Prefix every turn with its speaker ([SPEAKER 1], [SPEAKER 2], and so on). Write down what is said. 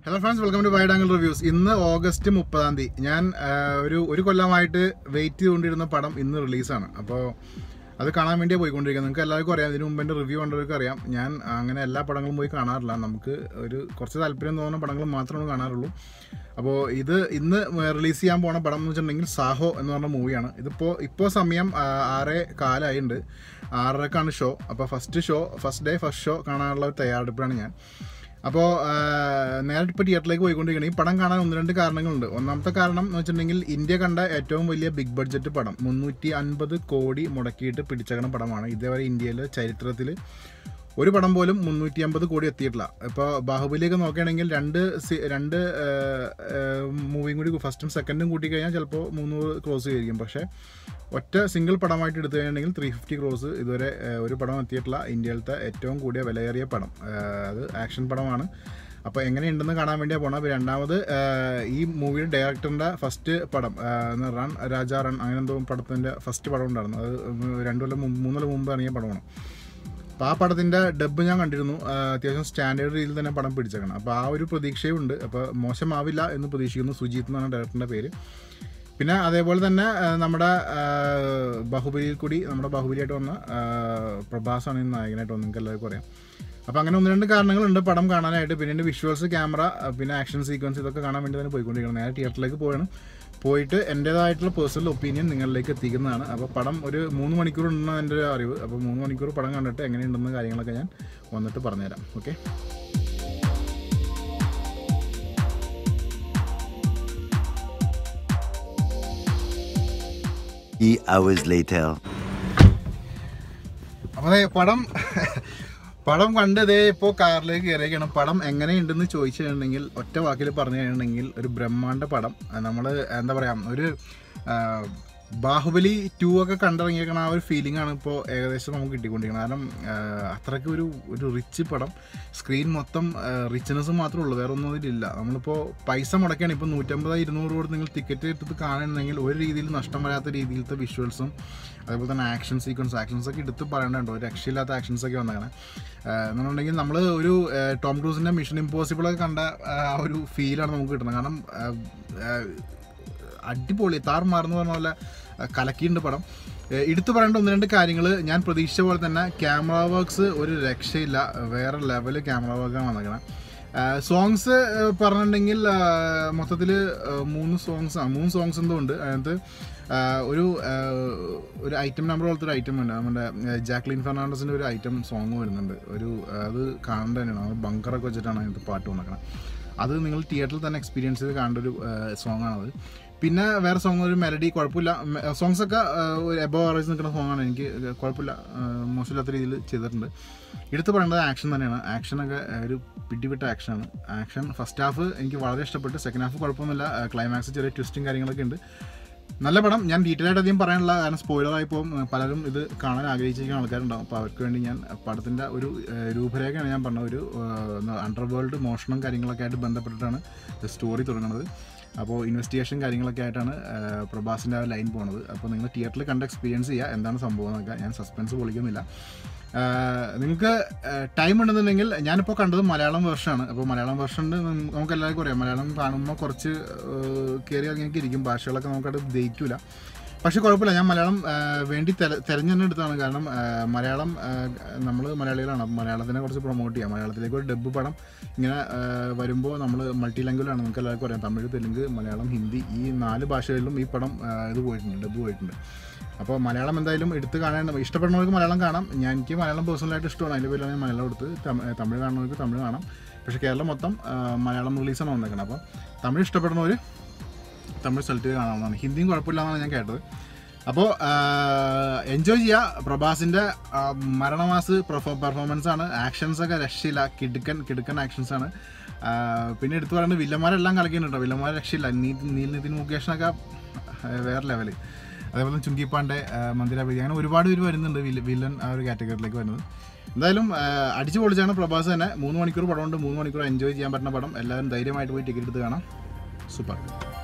[SPEAKER 1] Hello friends, welcome to Wide Angle Reviews. ഇന്ന് August 30 ഞാൻ ഒരു കൊല്ലമായിട്ട് വെയിറ്റ് ചെയ്തുകൊണ്ടിരുന്ന പടം ഇന്ന് റിലീസാണ്. അപ്പോൾ അത് കാണാൻ വേണ്ടിയാണ് പോയിക്കൊണ്ടിരിക്കുന്നത്. നിങ്ങൾക്ക് എല്ലാവർക്കും അറിയാം, ഇതിന് മുമ്പ് എൻ്റെ റിവ്യൂ കണ്ടവർക്ക് അറിയാം. ഞാൻ അങ്ങനെ എല്ലാ പടങ്ങളും പോയി കാണാറില്ല. നമുക്ക് കുറച്ച് താല്പര്യം തോന്നുന്ന പടങ്ങൾ മാത്രമേ കാണാറുള്ളൂ. അപ്പോൾ ഇന്ന് റിലീസ് ചെയ്യാൻ പോണ പടം എന്ന് വെച്ചിട്ടുണ്ടെങ്കിൽ സാഹോ എന്ന് പറഞ്ഞ മൂവിയാണ്. ഇപ്പോൾ സമയം 6:15 ആയിട്ടുണ്ട്. 6:30ക്കാണ് ഷോ. അപ്പോൾ ഫസ്റ്റ് ഷോ കാണാനുള്ള ഒരു തയ്യാറെടുപ്പിലാണ് ഞാൻ. അപ്പോൾ നേരിട്ട് ഇപ്പോൾ തിയേറ്ററിലേക്ക് പോയിക്കൊണ്ടിരിക്കുകയാണ്. ഈ പടം കാണാൻ 1-2 കാരണങ്ങളുണ്ട്. ഒന്നാമത്തെ കാരണം എന്ന് വെച്ചിട്ടുണ്ടെങ്കിൽ ഇന്ത്യ കണ്ട ഏറ്റവും വലിയ ബിഗ് ബഡ്ജറ്റ് പടം 350 കോടി മുടക്കിയിട്ട് പിടിച്ചേക്കണ പടമാണ്. ഇതേവരെ ഇന്ത്യയിലെ ചരിത്രത്തിൽ ഒരു പടം പോലും 350 കോടി എത്തിയിട്ടില്ല. ഇപ്പോൾ ബാഹുബലിയൊക്കെ നോക്കുകയാണെങ്കിൽ രണ്ട് മൂവിയും കൂടി ഫസ്റ്റും സെക്കൻഡും കൂട്ടിക്കഴിഞ്ഞാൽ ചിലപ്പോൾ 300 ക്രോസ് ചെയ്തിരിക്കും. പക്ഷേ ഒറ്റ സിംഗിൾ പടമായിട്ട് എടുത്തു കഴിഞ്ഞിട്ടുണ്ടെങ്കിൽ 350 ക്രോസ് ഇതുവരെ ഒരു പടം എത്തിയിട്ടില്ല. ഇന്ത്യയിലത്തെ ഏറ്റവും കൂടിയ വിലയേറിയ പടം, അത് ആക്ഷൻ പടമാണ്. അപ്പോൾ എങ്ങനെയുണ്ടെന്ന് കാണാൻ വേണ്ടിയാണ് പോകണം. രണ്ടാമത് ഈ മൂവിയുടെ ഡയറക്ടറിൻ്റെ ഫസ്റ്റ് പടം റൺ രാജാ റൺ അങ്ങനെ എന്തോ പടത്തിൻ്റെ ഫസ്റ്റ് പടം ഉണ്ടായിരുന്നു. അത് 3 കൊല്ലം മുമ്പ് ഇറങ്ങിയ പടമാണ്. അപ്പോൾ ആ പടത്തിൻ്റെ ഡബ്ബ് ഞാൻ കണ്ടിരുന്നു. അത്യാവശ്യം സ്റ്റാൻഡേർഡ് രീതിയിൽ തന്നെ പടം പിടിച്ചേക്കണം. അപ്പോൾ ആ ഒരു പ്രതീക്ഷയുണ്ട്. അപ്പോൾ മോശമാവില്ല എന്ന് പ്രതീക്ഷിക്കുന്നു. സുജീത്ത് എന്നാണ് ഡയറക്ടറിൻ്റെ പേര്. പിന്നെ അതേപോലെ തന്നെ നമ്മുടെ ബാഹുബലിയായിട്ട് വന്ന പ്രഭാസാണ് ഇന്ന് നായകനായിട്ട് വന്നത്. നിങ്ങൾക്ക് എല്ലാവർക്കും അറിയാം. അപ്പോൾ അങ്ങനെ 1-2 കാരണങ്ങളുണ്ട് പടം കാണാനായിട്ട്. പിന്നെ വിഷ്വൽസ്, ക്യാമറ, പിന്നെ ആക്ഷൻ സീക്വൻസ് ഇതൊക്കെ കാണാൻ വേണ്ടി തന്നെ പോയിക്കൊണ്ടിരിക്കണം. നേരെ തിയേറ്ററിലേക്ക് പോയിട്ട് എൻ്റേതായിട്ടുള്ള പേഴ്സണൽ ഒപ്പീനിയൻ നിങ്ങളിലേക്ക് എത്തിക്കുന്നതാണ്. അപ്പോൾ പടം ഒരു 3 മണിക്കൂർ ഉണ്ടെന്നാണ് എൻ്റെ ഒരു അറിവ്. അപ്പോൾ 3 മണിക്കൂർ പടം കണ്ടിട്ട് എങ്ങനെയുണ്ടെന്ന കാര്യങ്ങളൊക്കെ ഞാൻ വന്നിട്ട് പറഞ്ഞുതരാം. ഓക്കെ, അപ്പോൾ പടം കണ്ടതേ ഇപ്പോൾ കാറിലേക്ക് കയറിയൊക്കെയാണ്. പടം എങ്ങനെയുണ്ടെന്ന് ചോദിച്ചു കഴിഞ്ഞിട്ടുണ്ടെങ്കിൽ ഒറ്റ വാക്കിൽ പറഞ്ഞു കഴിഞ്ഞിട്ടുണ്ടെങ്കിൽ ഒരു ബ്രഹ്മാണ്ഡ പടം. നമ്മൾ എന്താ പറയുക, ഒരു ബാഹുബലി 2 ഒക്കെ കണ്ടിറങ്ങിയേക്കണ ആ ഒരു ഫീലിംഗ് ആണ് ഇപ്പോൾ ഏകദേശം നമുക്ക് കിട്ടിക്കൊണ്ടിരിക്കുന്നത്. കാരണം അത്രയ്ക്ക് ഒരു റിച്ച് പടം. സ്ക്രീൻ മൊത്തം റിച്ച്നെസ് മാത്രമേ ഉള്ളൂ, വേറെ ഒന്നും ഇതിലില്ല. നമ്മളിപ്പോൾ പൈസ മുടക്കുകയാണ്. ഇപ്പോൾ 150-200 കൊടുത്ത് നിങ്ങൾ ടിക്കറ്റ് എടുത്ത് കാണുന്നുണ്ടെങ്കിൽ ഒരു രീതിയിൽ നഷ്ടം വരാത്ത രീതിയിലത്തെ വിഷ്വൽസും അതേപോലെ തന്നെ ആക്ഷൻസൊക്കെ എടുത്ത് പറയേണ്ടതുണ്ടോ. ഒരു രക്ഷയില്ലാത്ത ആക്ഷൻസൊക്കെ വന്നേക്കണം. എന്നുണ്ടെങ്കിൽ നമ്മൾ ഒരു ടോം ക്രൂസിൻ്റെ മിഷൻ ഇമ്പോസിബിളൊക്കെ കണ്ട ആ ഒരു ഫീലാണ് നമുക്ക് കിട്ടുന്നത്. കാരണം അടിപൊളി താറുമാറെന്ന് പറഞ്ഞ പോലെ കലക്കിയിട്ടുണ്ട് പടം. എടുത്തു പറയേണ്ട 1-2 കാര്യങ്ങൾ ഞാൻ പ്രതീക്ഷിച്ച പോലെ തന്നെ ക്യാമറ വർക്ക്സ് ഒരു രക്ഷയില്ല, വേറെ ലെവല് ക്യാമറ വർക്കാണ് വന്നേക്കണം. സോങ്സ് പറഞ്ഞിട്ടുണ്ടെങ്കിൽ മൊത്തത്തിൽ 3 സോങ്സ് എന്തോ ഉണ്ട്. അതിനകത്ത് ഒരു ഐറ്റം നമ്പർ പോലത്തെ ഒരു ഐറ്റം ഉണ്ട്. നമ്മുടെ ജാക്ലിൻ ഫെർണാണ്ടസിൻ്റെ ഒരു ഐറ്റം സോങ് വരുന്നുണ്ട്. അത് കാണേണ്ട തന്നെയാണ്. ബങ്കറൊക്കെ വെച്ചിട്ടാണ് അതിനകത്ത് പാട്ട് വന്നേക്കണം. അത് നിങ്ങൾ തിയേറ്ററിൽ തന്നെ എക്സ്പീരിയൻസ് ചെയ്ത് കാണേണ്ട ഒരു സോങ്ങാണത്. പിന്നെ വേറെ സോങ് ഒരു മെലഡി കുഴപ്പമില്ല. സോങ്സൊക്കെ ഒരു എബോവ് ആവറേജ് നിൽക്കുന്ന സോങ്ങാണ്. എനിക്ക് കുഴപ്പമില്ല, മോശമില്ലാത്ത രീതിയിൽ ചെയ്തിട്ടുണ്ട്. എടുത്ത് പറയേണ്ടത് ആക്ഷൻ തന്നെയാണ്. ആക്ഷനൊക്കെ ഒരു പിടിവിട്ട ആക്ഷനാണ്. ആക്ഷൻ ഫസ്റ്റ് ഹാഫ് എനിക്ക് വളരെ ഇഷ്ടപ്പെട്ടു. സെക്കൻഡ് ഹാഫ് കുഴപ്പമൊന്നുമില്ല. ക്ലൈമാക്സ് ചെറിയ ട്വിസ്റ്റും കാര്യങ്ങളൊക്കെ ഉണ്ട്. നല്ല പടം. ഞാൻ ഡീറ്റെയിൽ ആയിട്ട് അധികം പറയാനുള്ള കാരണം സ്പോയിലറായി പോകും. പലരും ഇത് കാണാൻ ആഗ്രഹിച്ചിരിക്കുന്ന ആൾക്കാരുണ്ടാവും. അപ്പോൾ അവർക്ക് വേണ്ടി ഞാൻ പടത്തിൻ്റെ ഒരു രൂപരേഖയാണ് ഞാൻ പറഞ്ഞത്. ഒരു അണ്ടർവേൾഡ് മോഷണം കാര്യങ്ങളൊക്കെ ആയിട്ട് ബന്ധപ്പെട്ടിട്ടാണ് സ്റ്റോറി തുടങ്ങുന്നത്. അപ്പോൾ ഇൻവെസ്റ്റിഗേഷൻ കാര്യങ്ങളൊക്കെ ആയിട്ടാണ് പ്രഭാസിൻ്റെ ആ ലൈൻ പോകുന്നത്. അപ്പോൾ നിങ്ങൾ തിയേറ്ററിൽ കണ്ട് എക്സ്പീരിയൻസ് ചെയ്യുക എന്താണ് സംഭവം എന്നൊക്കെ. ഞാൻ സസ്പെൻസ് പൊളിക്കുന്നില്ല. നിങ്ങൾക്ക് ടൈം ഉണ്ടെന്നുണ്ടെങ്കിൽ ഞാനിപ്പോൾ കണ്ടത് മലയാളം വേർഷനാണ്. അപ്പോൾ മലയാളം വേർഷനിൽ നമുക്ക് എല്ലാവർക്കും അറിയാം, മലയാളം കാണുമ്പോൾ കുറച്ച് കയറി ഇറങ്ങിയൊക്കെ ഇരിക്കും. ഭാഷകളൊക്കെ നമുക്കത് ദഹിക്കില്ല. പക്ഷേ കുഴപ്പമില്ല, ഞാൻ മലയാളം വേണ്ടി തിരഞ്ഞു തന്നെ എടുത്താണ്. കാരണം മലയാളം നമ്മൾ മലയാളികളാണ്. മലയാളത്തിനെ കുറച്ച് പ്രൊമോട്ട് ചെയ്യാം. മലയാളത്തിലേക്ക് ഒരു ഡബ്ബ് പടം ഇങ്ങനെ വരുമ്പോൾ നമ്മൾ മൾട്ടി ലാംഗ്വേജാണ്. നമുക്ക് എല്ലാവർക്കും അറിയാം, തമിഴ്, തെലുങ്ക്, മലയാളം, ഹിന്ദി ഈ 4 ഭാഷകളിലും ഈ പടം ഡബ്ബ് പോയിട്ടുണ്ട്. അപ്പോൾ മലയാളം എന്തായാലും എടുത്ത് കാണേണ്ട, ഇഷ്ടപ്പെടുന്നവർക്ക് മലയാളം കാണാം. എനിക്ക് മലയാളം പേഴ്സണലായിട്ട് ഇഷ്ടമാണ്. അതിൻ്റെ പേരിലാണ് ഞാൻ മലയാളം എടുത്ത്. തമിഴ് കാണുന്നവർക്ക് തമിഴ് കാണാം. പക്ഷേ കേരളം മൊത്തം മലയാളം റിലീസാണ് വന്നേക്കുന്നത്. അപ്പോൾ തമിഴ് ഇഷ്ടപ്പെടുന്നവർ തമിഴ് സെലക്ട് ചെയ്ത് കാണാവുന്നതാണ്. ഹിന്ദിയും കുഴപ്പമില്ല എന്നാണ് ഞാൻ കേട്ടത്. അപ്പോൾ എൻജോയ് ചെയ്യുക. പ്രഭാസിൻ്റെ മരണമാസ് പെർഫോമൻസാണ്. ആക്ഷൻസൊക്കെ രക്ഷയില്ല. കിടുക്കൻ ആക്ഷൻസാണ്. പിന്നെ എടുത്തു പറയുന്നത് വില്ലന്മാരെല്ലാം കളിക്കുന്നുണ്ടോ. വില്ലന്മാരെ രക്ഷയില്ല. നിതിൻ മുകേഷിനൊക്കെ വേറെ ലെവല്. അതേപോലെ ചുങ്കിപ്പാണ്ഡെ, മന്ദിര ബേദി, അങ്ങനെ ഒരുപാട് പേര് വരുന്നുണ്ട് വില്ലൻ ആ ഒരു കാറ്റഗറിയിലേക്ക് വരുന്നത്. എന്തായാലും അടിച്ചു പൊളിച്ചാണ് പ്രഭാസ് തന്നെ. 3 മണിക്കൂർ പടമുണ്ട്. 3 മണിക്കൂർ എൻജോയ് ചെയ്യാൻ പറ്റുന്ന പടം. എല്ലാവരും ധൈര്യമായിട്ട് പോയി ടിക്കറ്റ് എടുത്ത് കാണാം. സൂപ്പർ.